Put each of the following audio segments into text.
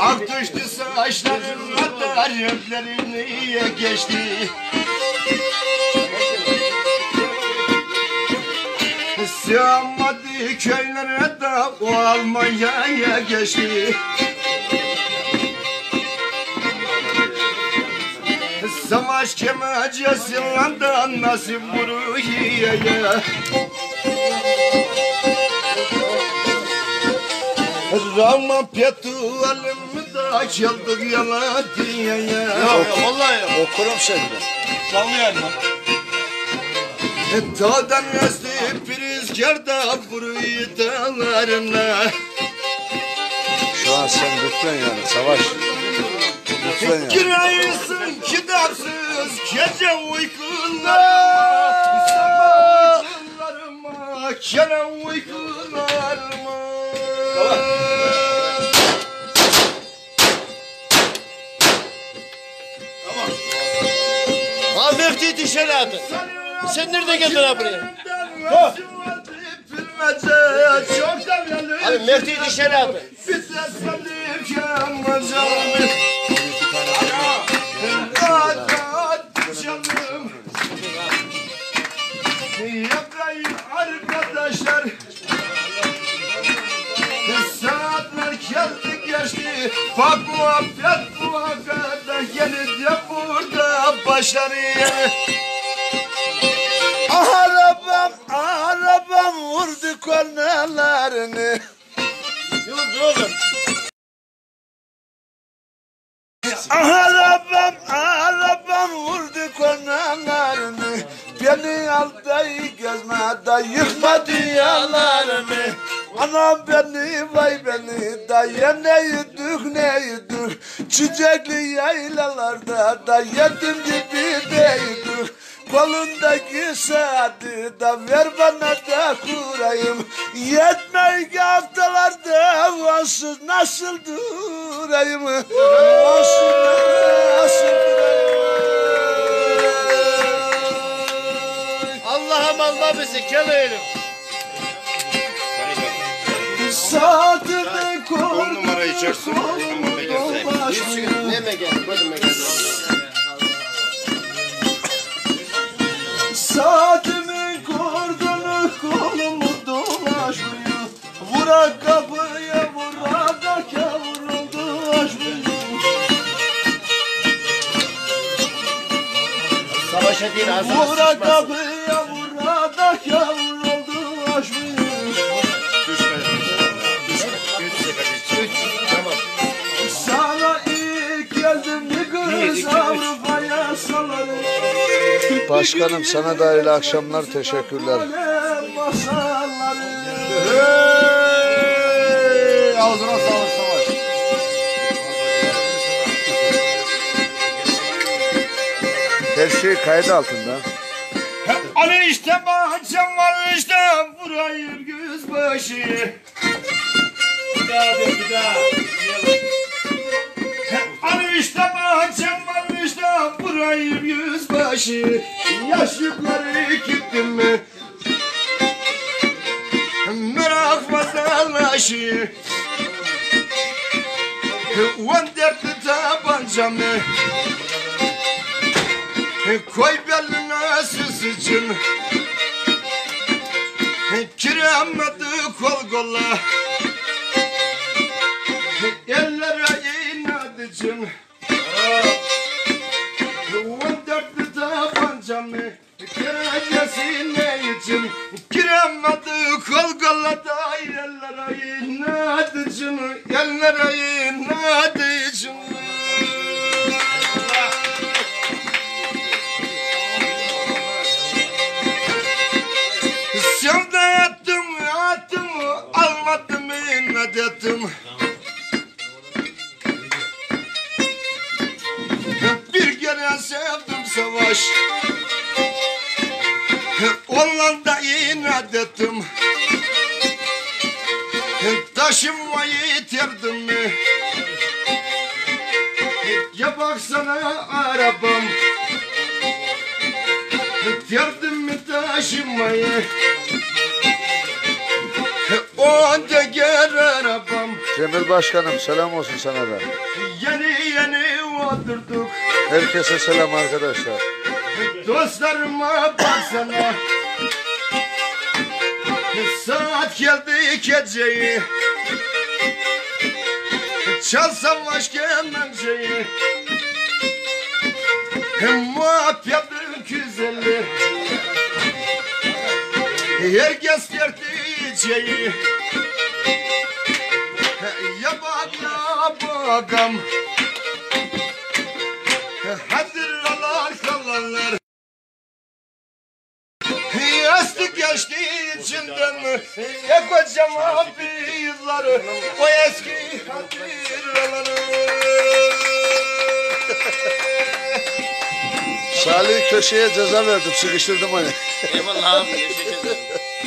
Ak düştü saçlarına da renklerini geçti. Sığamadı köylere de o Almanya'ya geçti. Savaş kemacesinden de nasip vuruyor ya. Rama petualımı da çaldık yana diye ya. Vallahi ya. Okurum seni de. Canlı yayın lan. Dağdan esti prizgarda vuruyor dağlarına. Şu an sen lütfen yani Savaş. Lütfen yani. Girayısın kitapsız gece uykularıma. Sabah uykularıma, gene uykularıma. Ha Mehdi dışarı atın. Sen nerede geldin ha buraya? Abi Mehdi dışarı atın. Yapayım arkadaşlar. Saatler geldi geçti. Bak muhabbet bu hakikaten yeni de burada başarıyor. Arabam vurdu kornalarını. Dur oğlum. Arabam vurdu kornalarını. Beni al dayı gezme da yıkma dünyalarını. Anam beni vay beni dayı ne yedik. Çiçekli yaylalarda da yedim gibi değdik. Kolundaki saati da ver bana da kurayım. Yetmeyi haftalarda vansız nasıl durayım? Vansız nasıl durayım? Allah'ım alma bizi gelelim. Saatini koydum. 10 numara içersin. Ne mekan? Koydum mekan. Saatimin kordonu kolumu dolaşmıyor. Vura kapıya vura da kavruldu aşmıyor. Savaşa değil ağzına Vura sıçmaz. kapıya vura da kavruldu aşmıyor. Tamam. Sana ilk geldim bir kız Avrupa'ya salarım. Başkanım sana da hayırlı akşamlar, teşekkürler. Ağzına sağlık Savaş. Her şey kayıt altında. Hani işte bahçem var işte burayım yüzbaşı. Bir daha. Hani işte bahçem var işte burayım yüzbaşı. Yaş yukarı gittim mi? Merak vatandaşı. 14 tabancamı koy beline süsücün. Kiremedi kol kola. Ellere inadıcın. 14 tabancamı kerecesine için. Kiremedi kol kola da ellere inadıcın. Ellere inadıcın. Sevda attım almadım inat ettim. Bir kere sevdim Savaş. Ondan da inat ettim. Taşınmayı yitirdim mi? Ya baksana arabam. Bitirdim mi taşınmayı? O da gel arabam. Cemil Başkanım selam olsun sana da. Yeni oturduk. Herkese selam arkadaşlar. Dostlarıma baksana. Saat geldi geceyi. Çalsam aşk kemenceyi. Muhabbetin güzeli. Herkes gerçeği. Ya bak ya bakam. Hazırlar kalanlar. Yastık geçti içinden. Ya kocaman bir yılları. O eski hatırları. Salih köşeye ceza verdim, sıkıştırdım hani. Eyvallah abi. Teşekkür ederim.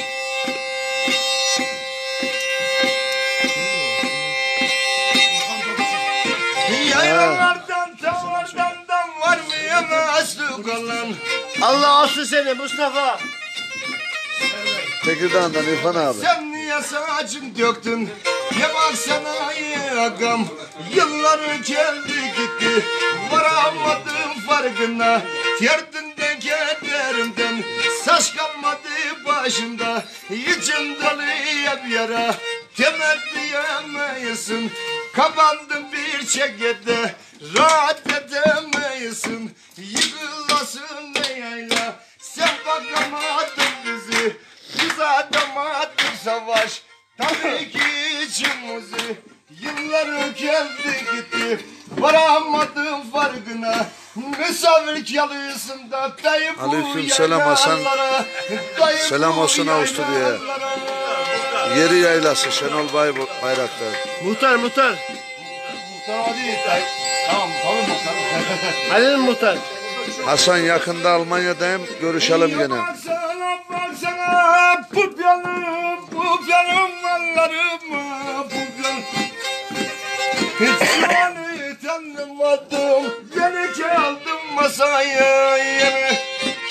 Yaylalardan tavardan var mı yemez kalan. Allah olsun seni Mustafa. Tekirdağ'dan İrfan abi. Sen niye saçın döktün? Ya baksana yagam. Yıllar geldi gitti. Varamadım farkına. Derdimden kederimden. Saç kalmadı başımda. İçim dolu bir yara. Temel diyemeyesin. Kapandım bir çekede. Rahat edemeyesin. Yıkılasın ne yayla. Sen bakamadın bizi. Biz atamadın savaş. Tabii ki içimizi. Yıllar geldi gitti. Varamadım farkına. Misafir yalısında dayı bu Aleykümselam Hasan. Selam olsun Avusturya'ya. Yeri yaylası Şenol Bayraktar. Muhtar. Muhtar değil. Tamam muhtar. Halil Muhtar. Hasan yakında Almanya'dayım, görüşelim gene. Baksana pupyanım mallarımı pupyan. Hiç seni tanımadım, yeni geldim masaya yeni.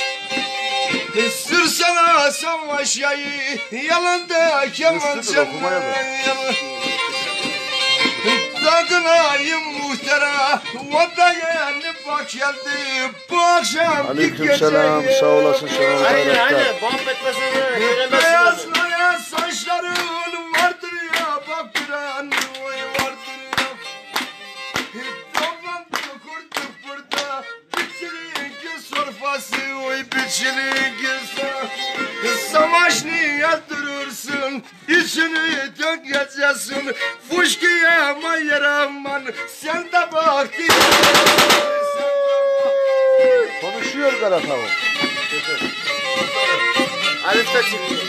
Sürsene savaş yayı, yanında kemançanı yanı. Dağınayım muhtara, vadaya bak geldi bu akşam. Aleykümselam, sağ olasın Şenol Bayraktar. Aynen. Muhabbet meselesi. Beyaz beyaz saçların vardır ya, bak bir an vardır ya. Toplandı kurduk burada, biçilin sorfası, oy biçilin savaş niye durursun, içini dökeceksin, fuşkiye mayaraman, sen de bak diye. Konuşuyor Kara Tavuk. Arif de çıktı.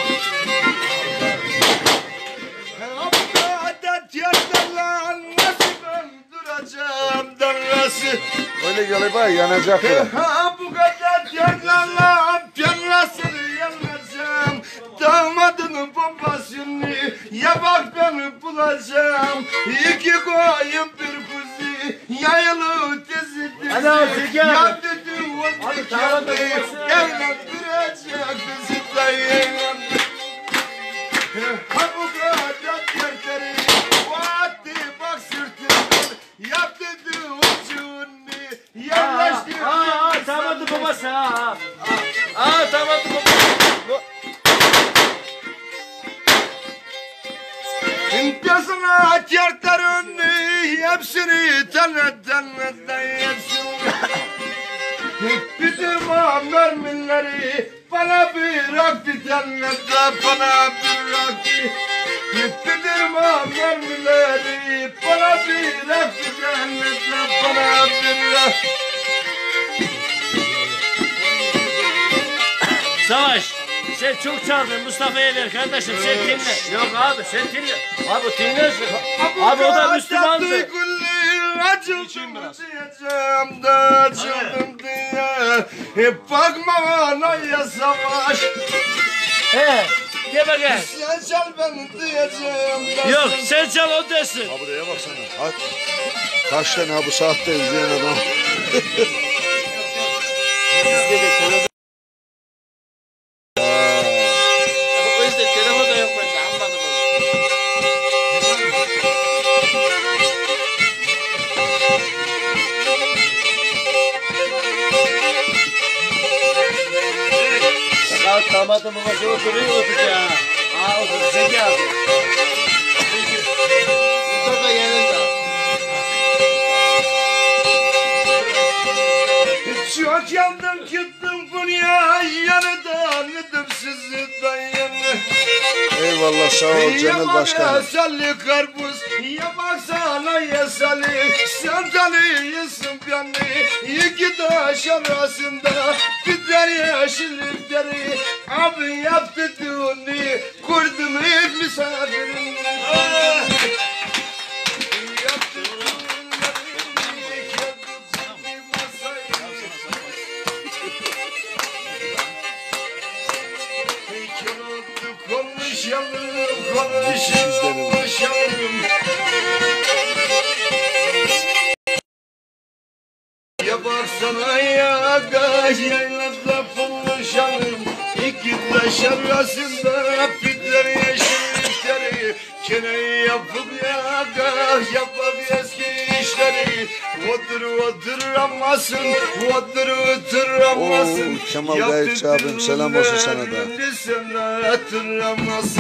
Adet yerden nasıl ben duracağım darası. Öyle galiba yanacaklar. Ha bu kadar yerlerle nasıl yanacağım. Damadının bombasını ya bak ben bulacağım. İki koyun bir kuzu yayılı dizidir. Hadi Zeki abi. Ya dedim o dikenli evlendirecek bizi dayım. Ha bu kadar yerleri vaatti bak sırtımdan yaptı ucunu yerleşti. Tamadı babası ha. Tamadı babası. İmtiyazına yerlerin hepsini tanıdan hepsini. Bizim o mermileri bana bırak bir tane de bana bırak. Bizim o mermileri bana bırak bir tane de bana bırak. Savaş. Sen çok çaldın Mustafa'ya ver kardeşim sen dinle. Yok abi sen dinle. Abi dinlersin. Abi o da Müslümandı. Açıldım diyeceğim de açıldım diye. Bakma bana ya Savaş. He. Gel bakayım. Sen çal beni diyeceğim de. Yok sen çal o desin. Ha buraya baksana. Ha, kaç tane ha bu saatte izleyen adam. O yüzden telefon da yok bende anladım onu. adamı başa oturuyor oturacağına. Aa otur Zeki abi. Burada da yanında. Çok yandım gittim buraya yanıdan gittim sizi dayanı. Eyvallah sağ ol Cemil Başkanım. Ya salli karpuz ya baksana ya salli. Sen tanıyorsun beni. İki taş arasında bir deri yeşillik deri. Abin yaptı düğünü kurdum hep misafirim. Konuşalım. Ya baksana ya kaş yaylada konuşalım. İki taş arasında bitler yeşillikleri. Kene yapıp ya kaş yapıp eski işleri. Oturamazsın. Oo, Kemal Gayetçi abim selam olsun sana da. Sen oturamazsın.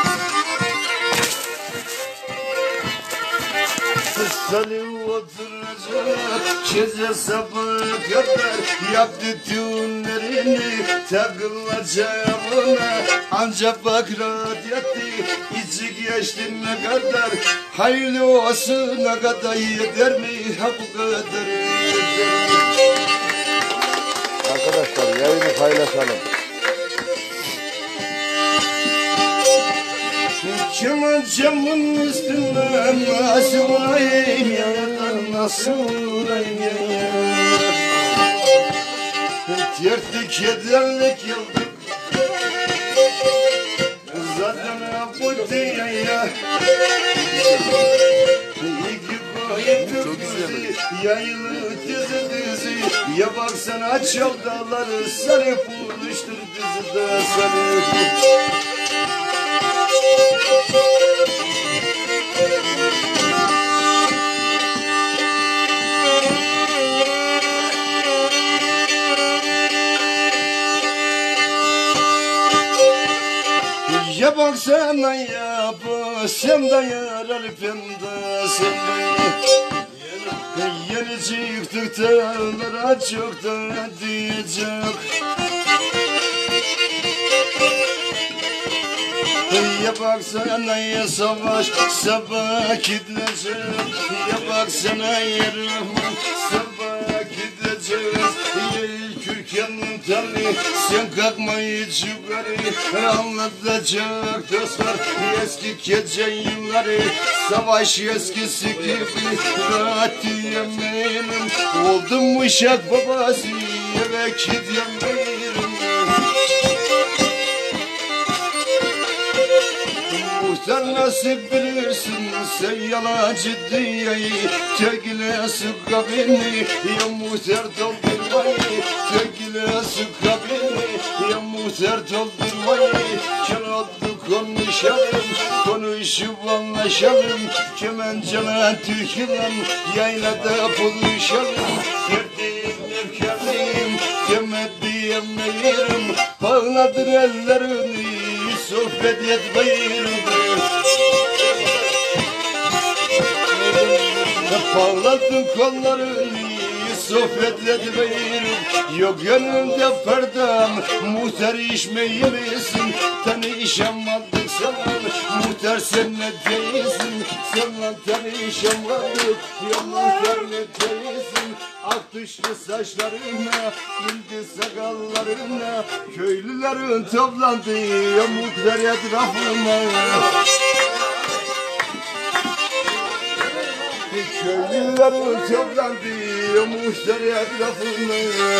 Salim oturacak gece sabaha kadar. Yaptı düğünlerini takılacağım ona. Ancak bak rahat yattı içi geçti ne kadar. Hayırlı olsun ne kadar yeter mi ha bu kadar yeter. Arkadaşlar yayını paylaşalım. Kemancamın üstünden nasıl olayım ya, nasıl olayım ya. Dertli kederlik yıldık, zaten bu dünya. İki boyutu bizi, yayılı dizi. Ya baksana çaldaları sarıp buluştur dizide sarıp. Ya baksana ya bu sen de yarar pembe sen de. Yeni çıktık dağlara çok da diyecek. Ya baksana ya savaş sabah gidecek. Ya baksana ya Rahman sabah gideceğiz. Kürkanın tanrı sen kalkmayı yukarı. Anlatacak dostlar eski gece yılları. Savaş eskisi gibi rahat diyemeyelim. Oldum uşak babası eve gidemeyelim. Sen nasıl bilirsin sen yalancı dünyayı. Tekile sıkka beni ya muhter doldurmayı. Tekile sıkka beni ya muhter doldurmayı. Kenarda konuşup anlaşalım. Kemencana türkülen yaylada buluşalım. Verdiğim efkarlıyım demediğim yerim. Bağladır ellerini sohbet etmeyin. Bağladın kollarını sohbet etmeyin. Yok önümde perdem muhter içmeyi misin? Tanışamadık sana muhter sen ne değilsin? Sana tanışamadık ya muhter ne değilsin? Ak düştü saçlarına, indi sakallarına. Köylülerin toplandı ya muhter etrafına. Köylülerin toplandı ya muhter etrafına.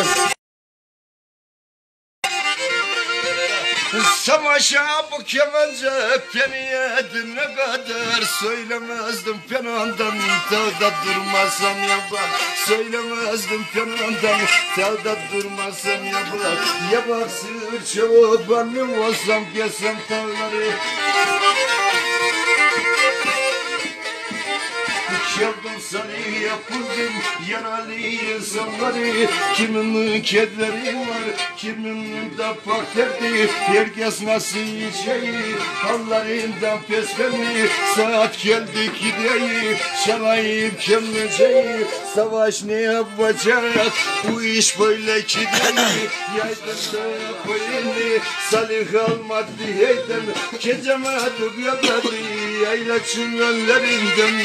Savaşa bu kemanca beni yedi ne kadar. Söylemezdim penondan tağda durmasam ya bak. Söylemezdim penondan tağda durmasam ya bak. Ya bak sığır çobanım olsam kesem tağları. Çaldım Timsali yapıldım yaralı insanları. Kimin kederi var, kimin de pak derdi. Herkes nasıl şey, hallarından peskenli. Saat geldi gideyi, şalayım kemleceği. Savaş ne yapacak, bu iş böyle gideyi. Yaydın da koyunu, salih almadı heyden. Geceme adık yakladı, yaylaçın önlerinden.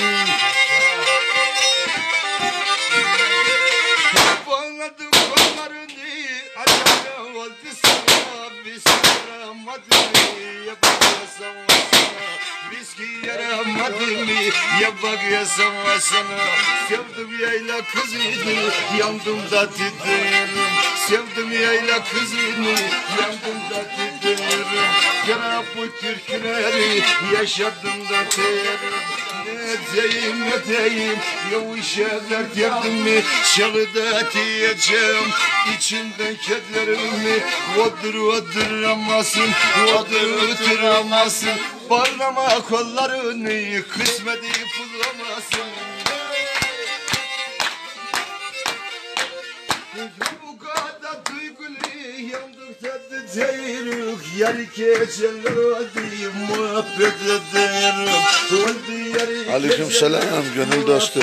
Bağladım kollarını, acaba oldu sana. Viski yaramadı mı, yapasam sana. Viski yaramadı mı, yapasam sana. Sevdim yayla kızını, yandım da titrerim. Sevdim yayla kızını, yandım da titrerim. Yara bu türküleri, yaşadım da terim. Ne diyeyim, yavuşa dert yardımı, şalıda diyeceğim. İçimden kederimi, oduramazsın, oduramazsın. Bağlama kollarını, kısmeti bulamazsın. Bu kadar duygulu yandıkta değirik. Yar geceler oldu muhabbet ederim. Aleykümselam gönül dostu.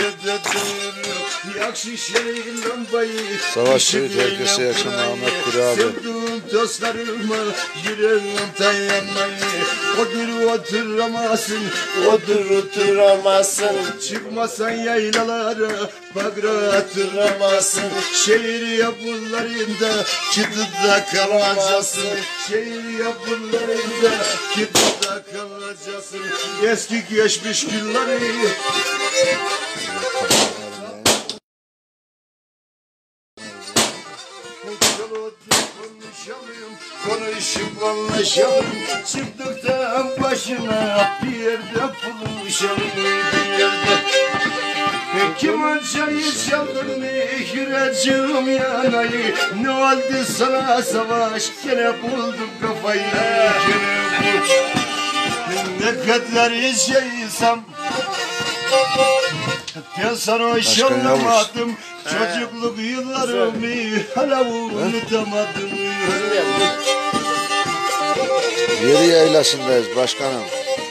Savaş Seyit herkese yaşam Ahmet Kuri abi. Sevduğum dostlarıma yüreğim dayanmayı. Oturamazsın. Çıkmasan yaylalara bagratıramazsın. Şehir yapılarında çıtıda kalacaksın. Şehir yapılarında çıtıda kalacaksın. Eski geçmiş günleri konuşup anlaşalım. Çıktıktan başına bir yerde buluşalım, bir yerde. Keman çayı çaldın mı yüreğim yanayı. Ne oldu sana savaş, gene buldum kafayı, gene buldum. Ne kadar şeysem ben sarhoş olamadım. Çocukluk yıllarımı hala unutamadım. Yeri yaylasındayız başkanım.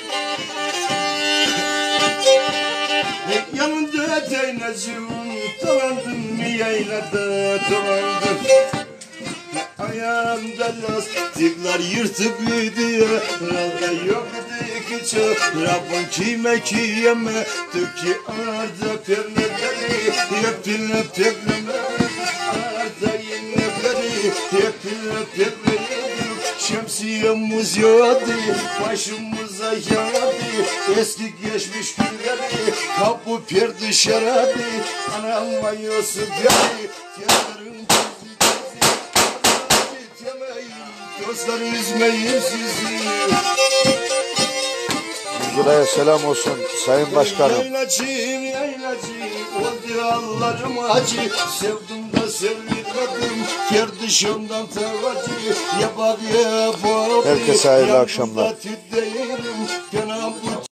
Yanında değnezim, dolandım mı yaylada, dolandım. Ayağımda lastikler yırtık gidiyor. Rada yoktu ki çorabın kime kiyeme. Tüki arda perneleri, hepine tekleme. Arda yinekleri, hepine tekleme. Şemsiyemiz yağdı, başımıza yağdı. Eski geçmiş günleri, kapı perde şaradı. Anam banyosu geldi, tiyaların dostlar üzmeyin sizi. Buraya selam olsun Sayın Başkanım. Yaylacım, oldu Allah'ım acı. Sevdim da sevmedim, gerdişimden tevacı. Ya bak ya bak. Herkese hayırlı akşamlar.